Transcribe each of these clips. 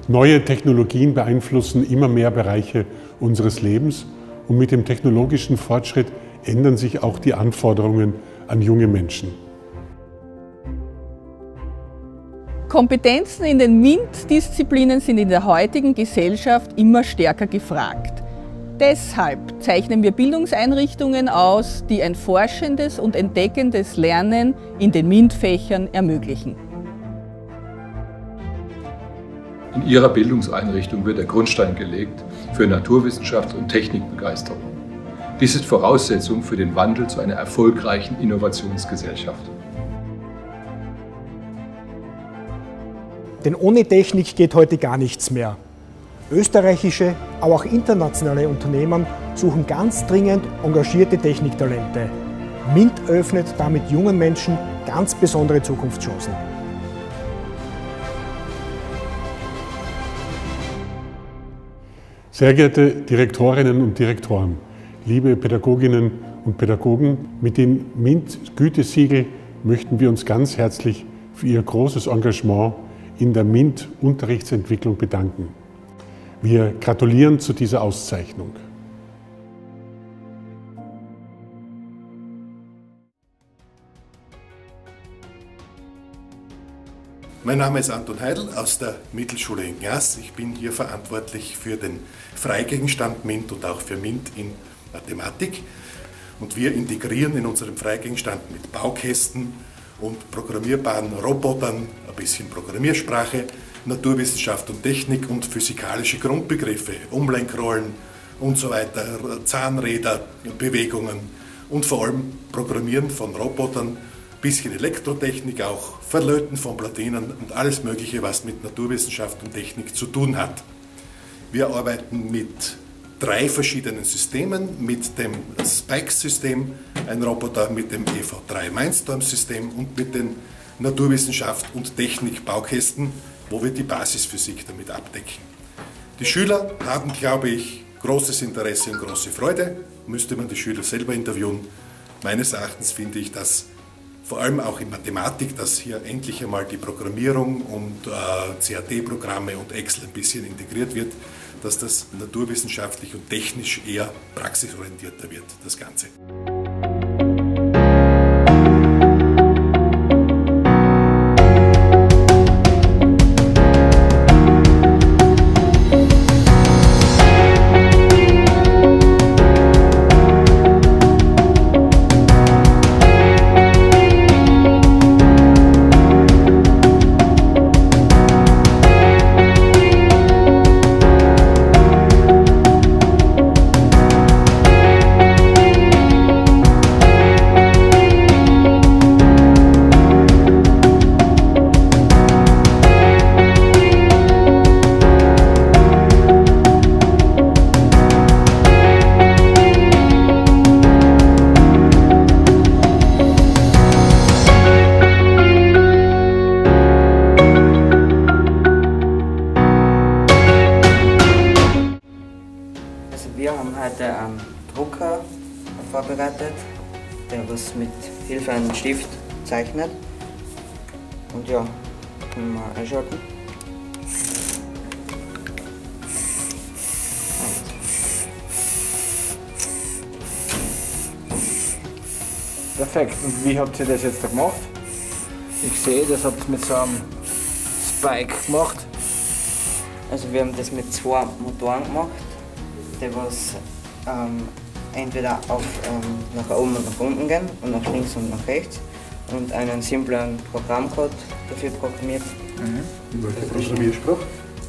Neue Technologien beeinflussen immer mehr Bereiche unseres Lebens und mit dem technologischen Fortschritt ändern sich auch die Anforderungen an junge Menschen. Kompetenzen in den MINT-Disziplinen sind in der heutigen Gesellschaft immer stärker gefragt. Deshalb zeichnen wir Bildungseinrichtungen aus, die ein forschendes und entdeckendes Lernen in den MINT-Fächern ermöglichen. In Ihrer Bildungseinrichtung wird der Grundstein gelegt für Naturwissenschafts- und Technikbegeisterung. Dies ist Voraussetzung für den Wandel zu einer erfolgreichen Innovationsgesellschaft. Denn ohne Technik geht heute gar nichts mehr. Österreichische, aber auch internationale Unternehmen suchen ganz dringend engagierte Techniktalente. MINT öffnet damit jungen Menschen ganz besondere Zukunftschancen. Sehr geehrte Direktorinnen und Direktoren, liebe Pädagoginnen und Pädagogen, mit dem MINT-Gütesiegel möchten wir uns ganz herzlich für Ihr großes Engagement in der MINT-Unterrichtsentwicklung bedanken. Wir gratulieren zu dieser Auszeichnung. Mein Name ist Anton Heidel aus der Mittelschule in Glas. Ich bin hier verantwortlich für den Freigegenstand MINT und auch für MINT in Mathematik. Und wir integrieren in unserem Freigegenstand mit Baukästen und programmierbaren Robotern, ein bisschen Programmiersprache, Naturwissenschaft und Technik und physikalische Grundbegriffe, Umlenkrollen und so weiter, Zahnräder, Bewegungen und vor allem Programmieren von Robotern, bisschen Elektrotechnik auch, Verlöten von Platinen und alles Mögliche, was mit Naturwissenschaft und Technik zu tun hat. Wir arbeiten mit 3 verschiedenen Systemen, mit dem Spikes-System, ein Roboter mit dem EV3 Mindstorm-System und mit den Naturwissenschaft und Technik-Baukästen, wo wir die Basisphysik damit abdecken. Die Schüler haben, glaube ich, großes Interesse und große Freude. Müsste man die Schüler selber interviewen. Meines Erachtens finde ich, dass vor allem auch in Mathematik, dass hier endlich einmal die Programmierung und CAD-Programme und Excel ein bisschen integriert wird, dass das naturwissenschaftlich und technisch eher praxisorientierter wird, das Ganze. Wir haben heute einen Drucker vorbereitet, der was mit Hilfe eines Stift zeichnet. Und ja, können wir einschalten. Perfekt. Und wie habt ihr das jetzt da gemacht? Ich sehe, das habt ihr mit so einem Spike gemacht. Also wir haben das mit 2 Motoren gemacht, die was entweder nach oben und nach unten gehen und nach links und nach rechts und einen simplen Programmcode dafür programmiert. In welcher Programmiersprache?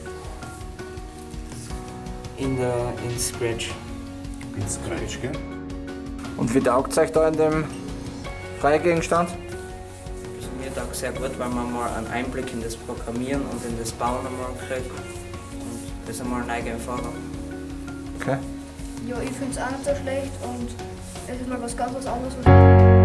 In Scratch. In Scratch, gell? Und wie taugt es euch da in dem Freigegenstand? Also mir taugt sehr gut, weil man mal einen Einblick in das Programmieren und in das Bauen einmal kriegt und das einmal neu erfahren. Okay. Ja, ich finde es auch nicht so schlecht und es ist mal was ganz anderes.